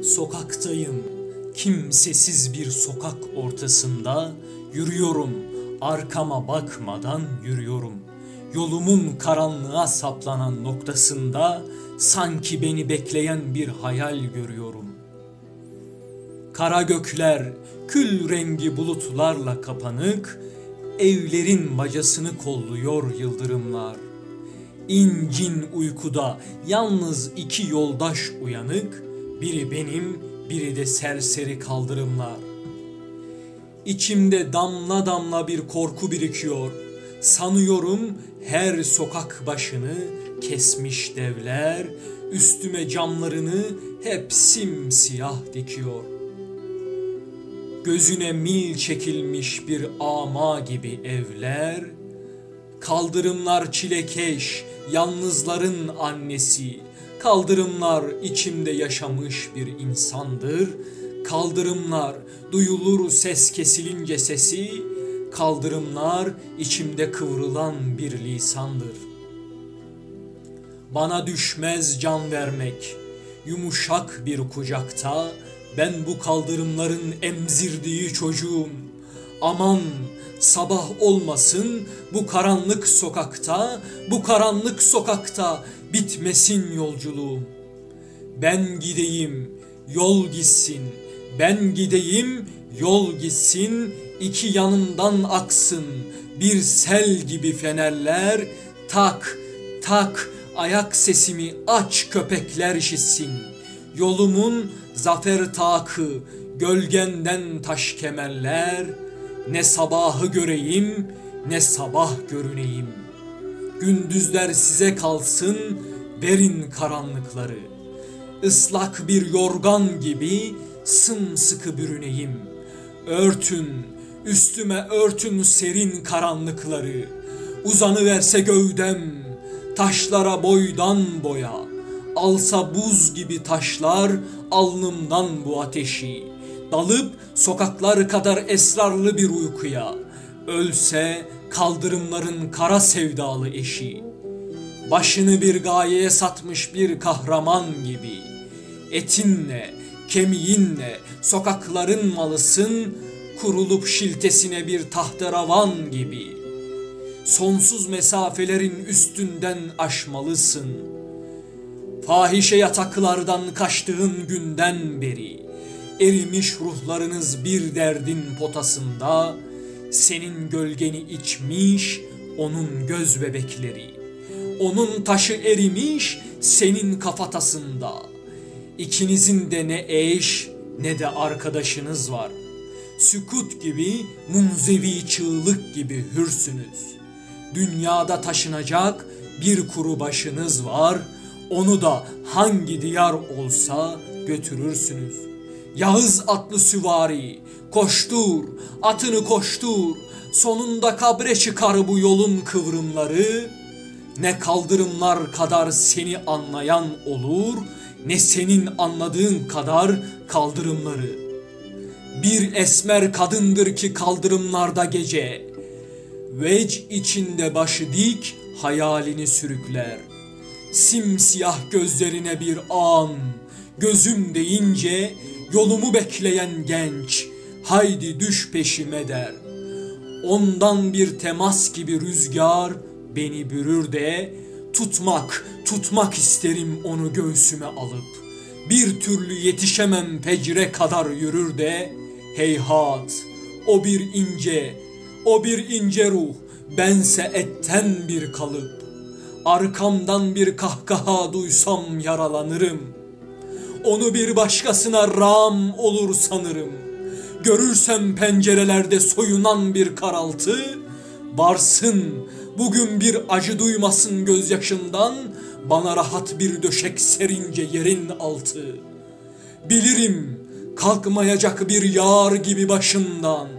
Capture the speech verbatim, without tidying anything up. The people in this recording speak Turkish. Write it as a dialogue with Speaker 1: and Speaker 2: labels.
Speaker 1: Sokaktayım, kimsesiz bir sokak ortasında yürüyorum, arkama bakmadan yürüyorum. Yolumun karanlığa saplanan noktasında sanki beni bekleyen bir hayal görüyorum. Kara gökler, kül rengi bulutlarla kapanık, evlerin bacasını kolluyor yıldırımlar. İncin uykuda yalnız iki yoldaş uyanık, biri benim, biri de serseri kaldırımlar. İçimde damla damla bir korku birikiyor. Sanıyorum her sokak başını kesmiş devler, üstüme camlarını hep simsiyah dikiyor. Gözüne mil çekilmiş bir ama gibi evler, kaldırımlar çilekeş, yalnızların annesi. Kaldırımlar içimde yaşamış bir insandır. Kaldırımlar duyulur ses kesilince sesi. Kaldırımlar içimde kıvrılan bir lisandır. Bana düşmez can vermek, yumuşak bir kucakta. Ben bu kaldırımların emzirdiği çocuğum. Aman sabah olmasın bu karanlık sokakta, bu karanlık sokakta bitmesin yolculuğum. Ben gideyim, yol gitsin, ben gideyim, yol gitsin, iki yanından aksın bir sel gibi fenerler, tak tak ayak sesimi aç köpekler işitsin. Yolumun zafer takı, gölgenden taş kemerler, ne sabahı göreyim, ne sabah görüneyim. Gündüzler size kalsın, verin karanlıkları. Islak bir yorgan gibi sımsıkı bürüneyim. Örtün, üstüme örtün serin karanlıkları. Uzanıverse gövdem, taşlara boydan boya. Alsa buz gibi taşlar alnımdan bu ateşi. Dalıp sokaklar kadar esrarlı bir uykuya. Ölse kaldırımların kara sevdalı eşi. Başını bir gayeye satmış bir kahraman gibi. Etinle, kemiğinle sokakların malısın, kurulup şiltesine bir tahterevan gibi. Sonsuz mesafelerin üstünden aşmalısın. Fahişe yataklardan kaçtığın günden beri erimiş ruhlarınız bir derdin potasında, senin gölgeni içmiş onun göz bebekleri. Onun taşı erimiş senin kafatasında. İkinizin de ne eş ne de arkadaşınız var. Sükut gibi, munzevi çığlık gibi hürsünüz. Dünyada taşınacak bir kuru başınız var. Onu da hangi diyar olsa götürürsünüz. Yağız atlı süvari, koştur, atını koştur. Sonunda kabre çıkar bu yolun kıvrımları. Ne kaldırımlar kadar seni anlayan olur, ne senin anladığın kadar kaldırımları. Bir esmer kadındır ki kaldırımlarda gece, vec içinde başı dik hayalini sürükler. Simsiyah gözlerine bir an, gözüm deyince yolumu bekleyen genç, haydi düş peşime der. Ondan bir temas gibi rüzgar beni bürür de, tutmak, tutmak isterim onu göğsüme alıp. Bir türlü yetişemem fecre kadar yürür de, heyhat, o bir ince, o bir ince ruh, bense etten bir kalıp. Arkamdan bir kahkaha duysam yaralanırım. Onu bir başkasına ram olur sanırım. Görürsem pencerelerde soyunan bir karaltı, varsın bugün bir acı duymasın gözyaşımdan, bana rahat bir döşek serince yerin altı. Bilirim kalkmayacak bir yar gibi başımdan.